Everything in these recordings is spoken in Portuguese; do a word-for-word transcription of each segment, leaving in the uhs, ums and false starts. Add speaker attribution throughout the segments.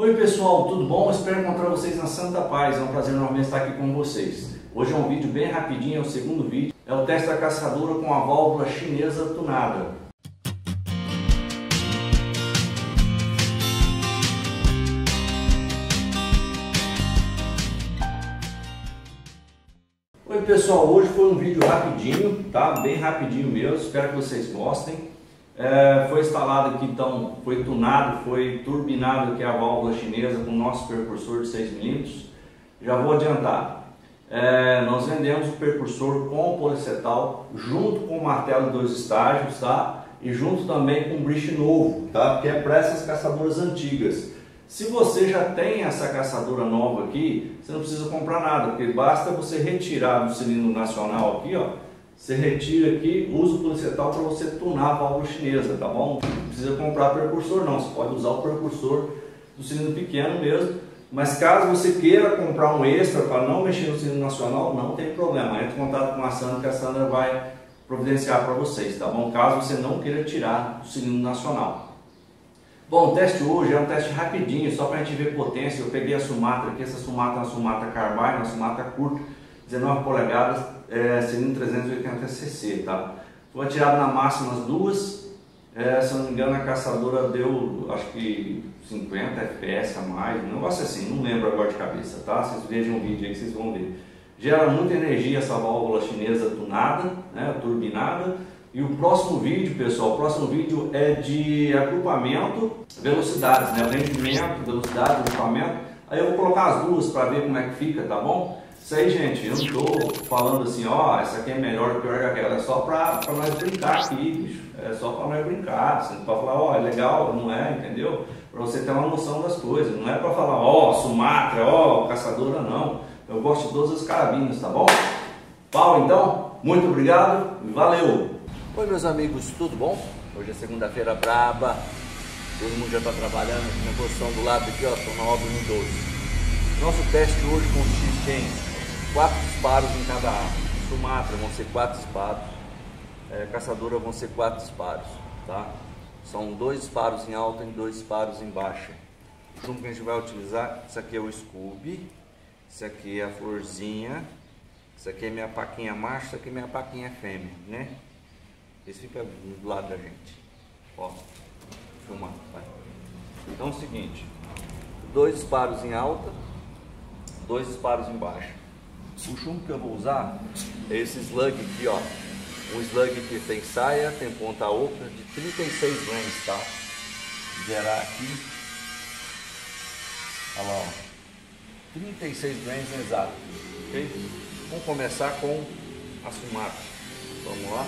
Speaker 1: Oi pessoal, tudo bom? Espero encontrar vocês na Santa Paz, é um prazer enorme estar aqui com vocês. Hoje é um vídeo bem rapidinho, é o segundo vídeo, é o teste da caçadora com a válvula chinesa tunada. Oi pessoal, hoje foi um vídeo rapidinho, tá? Bem rapidinho mesmo, espero que vocês gostem. É, foi instalado aqui, então, foi tunado, foi turbinado aqui a válvula chinesa com o nosso percursor de seis milímetros. Já vou adiantar, é, nós vendemos o percursor com policetal, junto com o martelo de dois estágios, tá? E junto também com um briche novo, tá? Que é para essas caçadoras antigas. Se você já tem essa caçadora nova aqui, você não precisa comprar nada, porque basta você retirar do cilindro nacional aqui, ó. Você retira aqui, usa o policetal para você tunar a válvula chinesa, tá bom? Não precisa comprar percursor não, você pode usar o percursor do cilindro pequeno mesmo. Mas caso você queira comprar um extra para não mexer no cilindro nacional, não tem problema. Entre em contato com a Sandra que a Sandra vai providenciar para vocês, tá bom? Caso você não queira tirar do cilindro nacional. Bom, o teste hoje é um teste rapidinho, só para a gente ver potência. Eu peguei a Sumatra aqui, essa Sumatra é uma Sumatra Carbine, uma Sumatra curta, dezenove polegadas, é, cilindro trezentos e oitenta cc, tá? Foi atirado na máxima as duas, é, se eu não me engano a caçadora deu, acho que cinquenta F P S a mais, um negócio assim, não lembro agora de cabeça, tá? Vocês vejam o vídeo aí que vocês vão ver. Gera muita energia essa válvula chinesa tunada, né, turbinada. E o próximo vídeo, pessoal, o próximo vídeo é de agrupamento, velocidades, né, rendimento, velocidade, agrupamento. Aí eu vou colocar as duas para ver como é que fica, tá bom? Isso aí, gente, eu não estou falando assim, ó, essa aqui é melhor que aquela, é só para nós brincar aqui, bicho. É só para nós brincar, você não pode falar, ó, é legal, não é, entendeu? Para você ter uma noção das coisas, não é para falar, ó, Sumatra, ó, caçadora, não. Eu gosto de todas as carabinas, tá bom? Pau, então, muito obrigado e valeu!
Speaker 2: Oi meus amigos, tudo bom? Hoje é segunda-feira braba, todo mundo já está trabalhando aqui na posição do lado aqui, ó, estou na obra no doze. Nosso teste hoje consiste em quatro disparos em cada arma. Sumatra vão ser quatro disparos, é, caçadora vão ser quatro disparos, tá? São dois disparos em alta e dois disparos em baixa. O chumbo que a gente vai utilizar, isso aqui é o Scooby, isso aqui é a florzinha, isso aqui é minha paquinha macho, isso aqui é minha paquinha fêmea, né? Esse fica do lado da gente, ó, filmar, vai. Então é o seguinte, dois disparos em alta, dois disparos em baixa. O chumbo que eu vou usar é esse slug aqui, ó, um slug que tem saia, tem ponta oca, de trinta e seis grains, tá? Vou gerar aqui, olha lá, ó, trinta e seis grains exato, ok? Vamos começar com a Sumatra, vamos lá?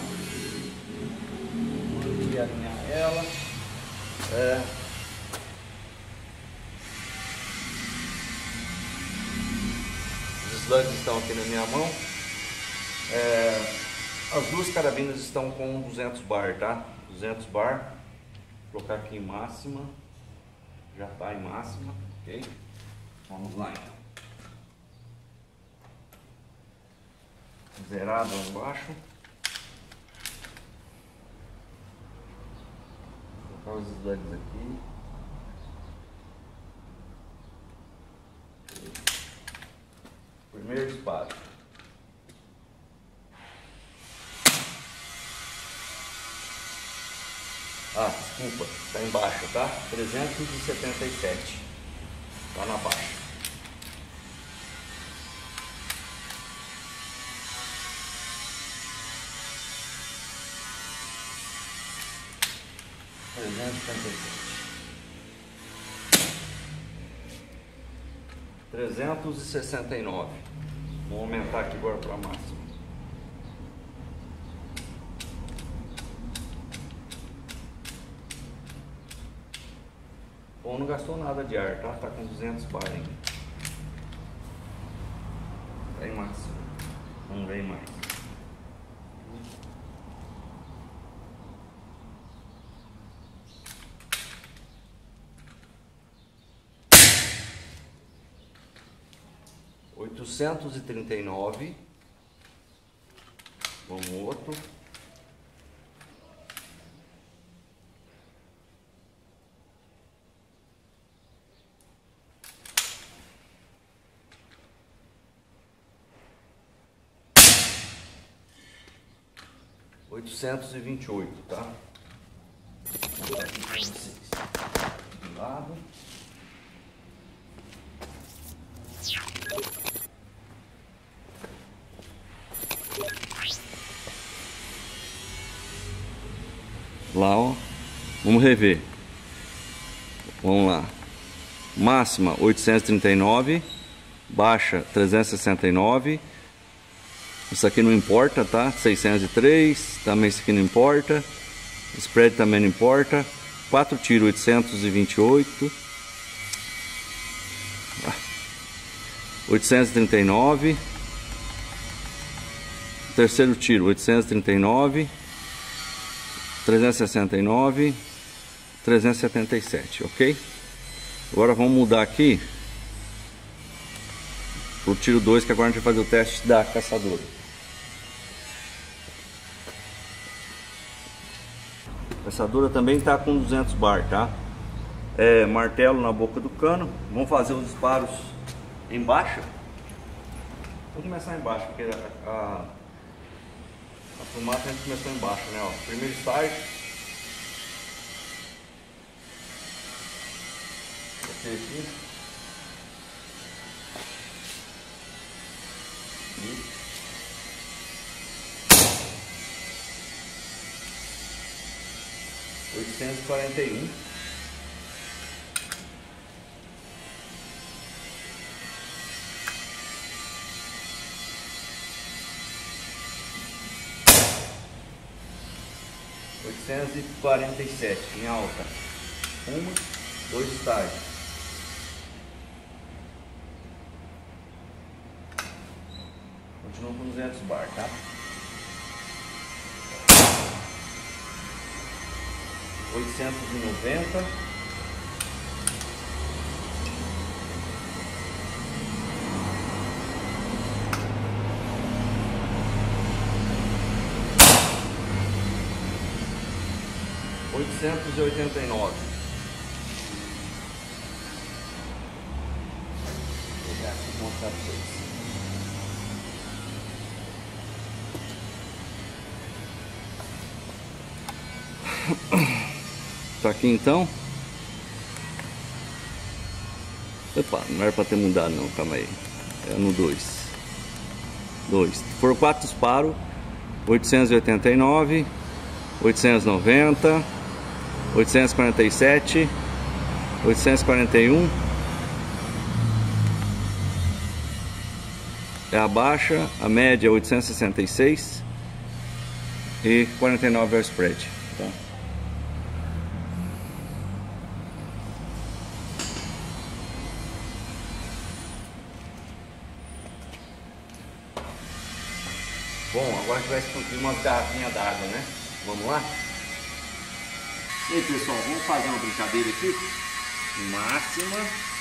Speaker 2: Vou alinhar ela, é... Os slugs estão aqui na minha mão, é... as duas carabinas estão com duzentos bar, tá? duzentos bar, vou colocar aqui em máxima, já está em máxima, ok? Vamos lá então. Zerado lá embaixo. Vou colocar os slugs aqui. Primeiro disparo. Ah, desculpa, está embaixo, tá? trezentos e setenta e sete. Tá na baixa. trezentos e setenta e sete. trezentos e sessenta e nove. Vou aumentar aqui agora para a máxima. Bom, não gastou nada de ar, tá? Tá com duzentos bar ainda. Tá em máxima. Não vem mais. oitocentos e trinta e nove. Vamos outro. oitocentos e vinte e oito, tá? Vou botar aqui pra vocês. Do lado. Lá, ó. Vamos rever. Vamos lá. Máxima oitocentos e trinta e nove, baixa trezentos e sessenta e nove. Isso aqui não importa, tá? seiscentos e três, também isso aqui não importa. Spread também não importa. Quatro tiros oitocentos e vinte e oito. oitocentos e trinta e nove. Terceiro tiro oitocentos e trinta e nove. trezentos e sessenta e nove, trezentos e setenta e sete, ok? Agora vamos mudar aqui pro tiro dois, que agora a gente vai fazer o teste da caçadora. A caçadora também está com duzentos bar, tá? É, martelo na boca do cano. Vamos fazer os disparos em baixa. Vou começar embaixo, porque a, a A fumaça a gente começou embaixo, né? Ó, primeiro estágio. Esse aqui. E oitocentos e quarenta e um. oitocentos e quarenta e sete em alta. Uma, dois estágios. Continua com duzentos bar, tá? oitocentos e noventa. oitocentos e oitenta e nove. Vou pegar aqui e mostrar para vocês. Tá aqui então. Opa, não era para ter mudado não, calma aí. É no dois. dois. Foram quatro disparos. oitocentos e oitenta e nove, oitocentos e noventa, oitocentos e quarenta e sete, oitocentos e quarenta e um. É a baixa, a média é oitocentos e sessenta e seis e quarenta e nove é o spread, tá? Bom, agora a gente vai explodir umas garrafinhas d'água, né? Vamos lá? E aí, pessoal, vamos fazer uma brincadeira aqui. Máxima.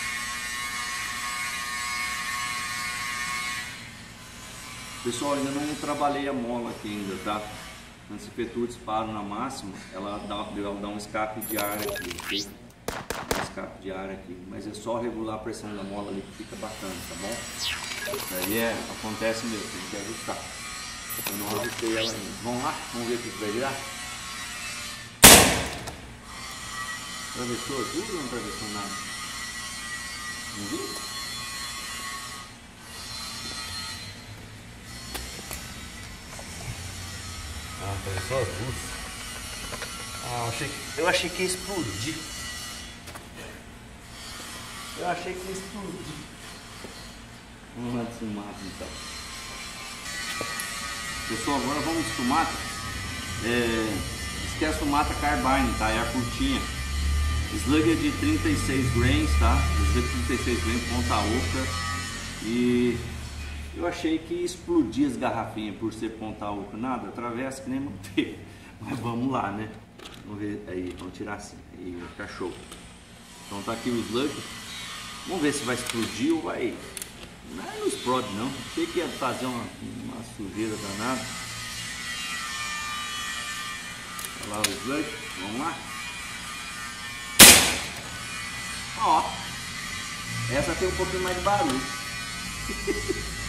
Speaker 2: Pessoal, ainda não trabalhei a mola aqui ainda, tá? Quando você efetua o disparo na máxima, ela dá, ela dá um escape de ar aqui, ok? Um escape de ar aqui. Mas é só regular a pressão da mola ali que fica bacana, tá bom? Daí é, acontece mesmo, tem que ajustar. Eu não ajustei ela ainda. Vamos lá? Vamos ver o que vai virar? Atravessou tudo ou não atravessou nada? Não viu? Ah, atravessou as luzes. Ah, eu achei, eu achei que ia explodir. Eu achei que ia explodir. Vamos lá de sumata então. Pessoal, agora vamos de sumata. É, esquece sumata carbine, tá? É a curtinha. Slug é de trinta e seis grains, tá? Slug trinta e seis grains, ponta oca. E eu achei que ia explodir as garrafinhas por ser ponta oca. Nada, atravessa que nem manteiga. Mas vamos lá, né? Vamos ver aí, vamos tirar assim. Aí vai ficar show. Então tá aqui o slug. Vamos ver se vai explodir ou vai. Não, não explode não. Achei que ia fazer uma, uma sujeira danada. Olha lá o slug. Vamos lá. Ó. Essa tem um pouquinho mais de barulho.